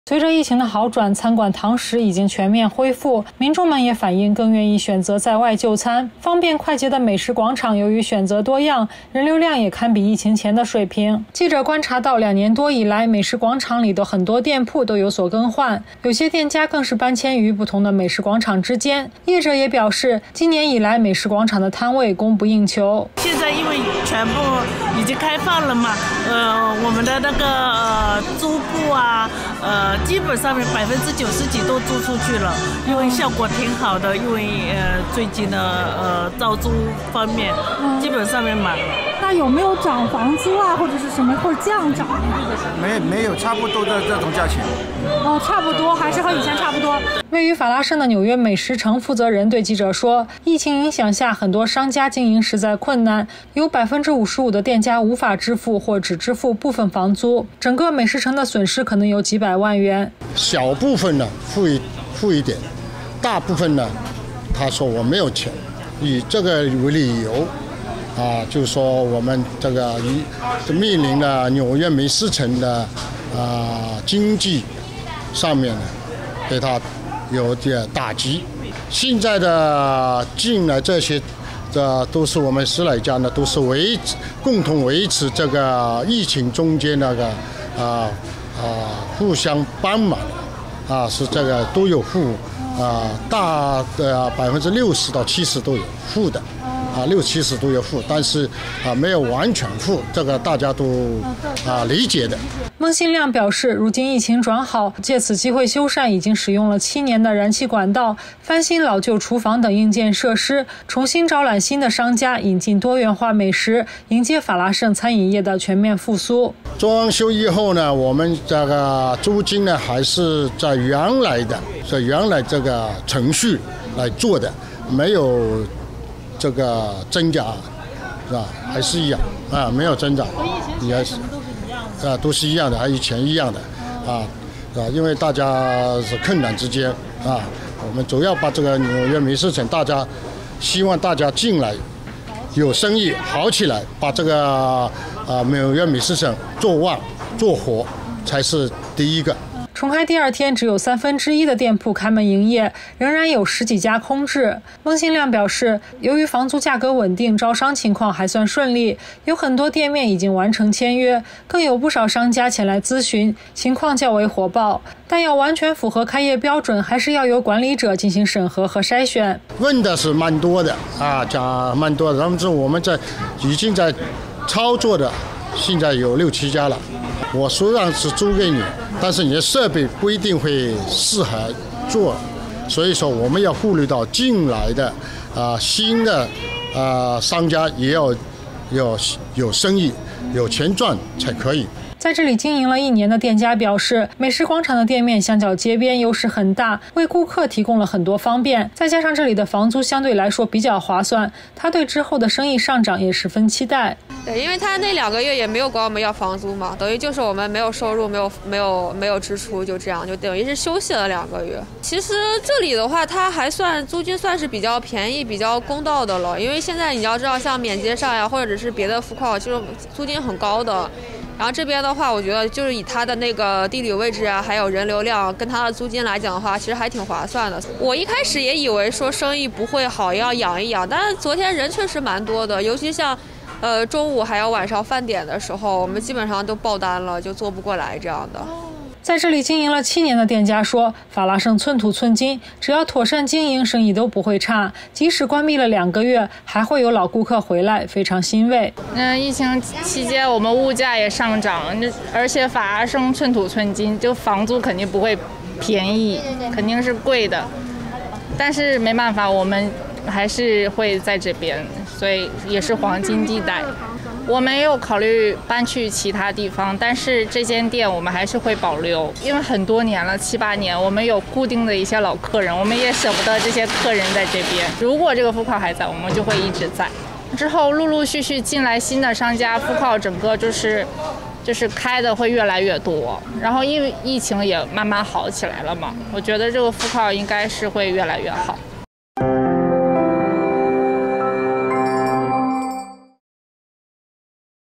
随着疫情的好转，餐馆堂食已经全面恢复，民众们也反映更愿意选择在外就餐。方便快捷的美食广场由于选择多样，人流量也堪比疫情前的水平。记者观察到，2年多以来，美食广场里的很多店铺都有所更换，有些店家更是搬迁于不同的美食广场之间。业者也表示，今年以来美食广场的摊位供不应求。 现在因为全部已经开放了嘛，我们的那个租铺啊，基本上面90%几都租出去了，因为效果挺好的，因为最近的招租方面基本上面满了。 那有没有涨房租啊，或者是什么，或者降涨？ 没有，差不多的这种价钱。 差不多，还是和以前差不多。 位于法拉盛的纽约美食城负责人对记者说，疫情影响下，很多商家经营实在困难，有55%的店家无法支付或只支付部分房租，整个美食城的损失可能有几百万元。 小部分呢付一点，大部分呢，他说我没有钱，以这个为理由。就是说我们这个面临了纽约美食城的经济上面呢，对它有点打击。现在的进来这些，都是我们10来家呢，都是共同维持这个疫情中间那个互相帮忙是这个都有付大的60%到70%都有付的。60、70都有付，但是没有完全付，这个大家都理解的。 孟新亮表示，如今疫情转好，借此机会修缮已经使用了7年的燃气管道，翻新老旧厨房等硬件设施，重新招揽新的商家，引进多元化美食，迎接法拉盛餐饮业的全面复苏。 装修以后呢，我们这个租金呢还是在原来这个程序来做的，没有这个增加，是吧？还是一样没有增长，也是都是一样的，还以前一样的因为大家是困难之间我们主要把这个纽约美食城，希望大家进来有生意好起来，把这个纽约美食城做旺做活才是第一个。 重开第2天，只有1/3的店铺开门营业，仍然有10几家空置。孟新亮表示，由于房租价格稳定，招商情况还算顺利，有很多店面已经完成签约，更有不少商家前来咨询，情况较为火爆。但要完全符合开业标准，还是要由管理者进行审核和筛选。 问的是蛮多的讲蛮多的，然后我们已经在操作的，现在有6、7家了。我虽然是租给你，但是你的设备不一定会适合做，所以说我们要顾虑到进来的新的商家也要有生意有钱赚才可以。 在这里经营了1年的店家表示，美食广场的店面相较街边优势很大，为顾客提供了很多方便，再加上这里的房租相对来说比较划算，他对之后的生意上涨也十分期待。 对，因为他那2个月也没有管我们要房租嘛，等于就是我们没有收入，没有支出，就这样，就等于是休息了2个月。其实这里的话，它还算租金算是比较便宜、比较公道的了，因为现在你要知道，像免街上呀，或者是别的food court，就是租金很高的。然后这边的话，我觉得就是以它的那个地理位置啊，还有人流量跟它的租金来讲的话，其实还挺划算的。我一开始也以为说生意不会好，要养一养，但是昨天人确实蛮多的，尤其像中午还有晚上饭点的时候，我们基本上都爆单了，就做不过来这样的。 在这里经营了7年的店家说，法拉盛寸土寸金，只要妥善经营，生意都不会差。即使关闭了2个月，还会有老顾客回来，非常欣慰。 疫情期间我们物价也上涨，而且法拉盛寸土寸金，就房租肯定不会便宜，肯定是贵的。但是没办法，我们还是会在这边，所以也是黄金地带。我没有考虑搬去其他地方，但是这间店我们还是会保留，因为很多年了，7、8年，我们有固定的一些老客人，我们也舍不得这些客人在这边。如果这个food court还在，我们就会一直在。之后陆陆续续进来新的商家，food court整个就是开的会越来越多，然后因为疫情也慢慢好起来了嘛，我觉得这个food court应该是会越来越好。